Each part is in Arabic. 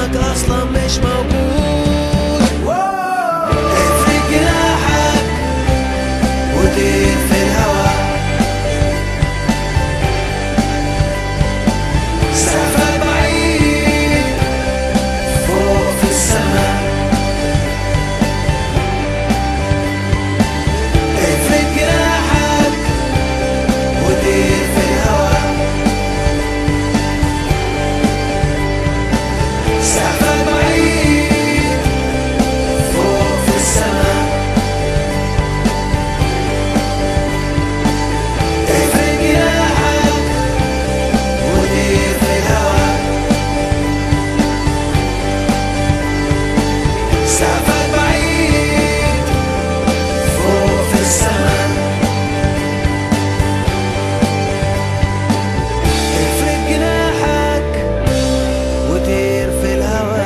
حلمك اصلا مش موجود. افرد جناحك وطير في الهوا، سافر بعيد فوق في السماء. افرد جناحك وطير في الهوا، سافر بعيد فوق في السماء. افرد جناحك وطير في الهوا، سافر بعيد فوق في السماء. افرد جناحك وطير في الهوا.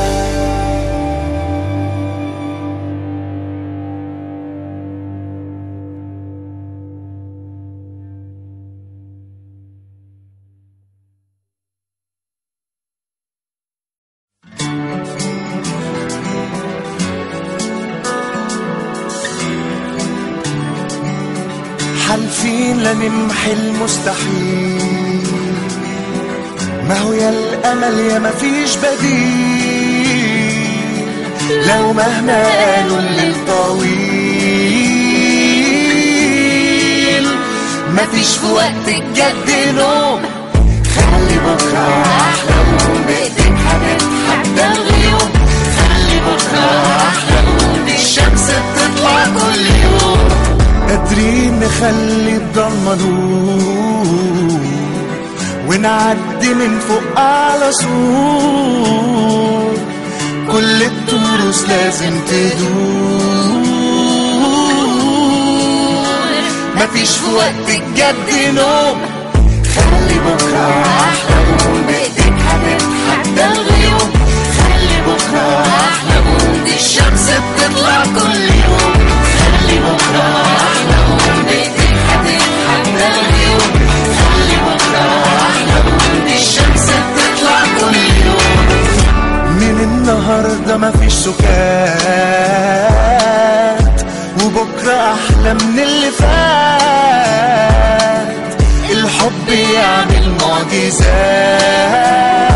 حالفين لنمحي المستحيل، ما هو يا الأمل يا مفيش بديل، لو مهما قالوا الليل طويل، مفيش في وقت الجد نوم. خلي بكرة أحلى وكون بإيديك هنتحدى الغيوم. خلي بكرة أحلى وكون الشمس بتطلع كل يوم. قادرين نخلي الضلمة نور ونعدي من فوق على سور. كل الطرق لازم تدور، مفيش في وقت الجد نوم. خلي بكرة أحلى وكون بإيديك هنتحدى الغيوم. خلي بكرة أحلى وكون الشمس بتطلع كل يوم. خلي بكرة أحلى وكون بإيديك هتتحدى الغيوم. خلي بكرة أحلى وكون الشمس بتطلع كل يوم. من النهاردة مفيش سكات، وبكرة أحلى من اللي فات. الحب يعمل معجزات.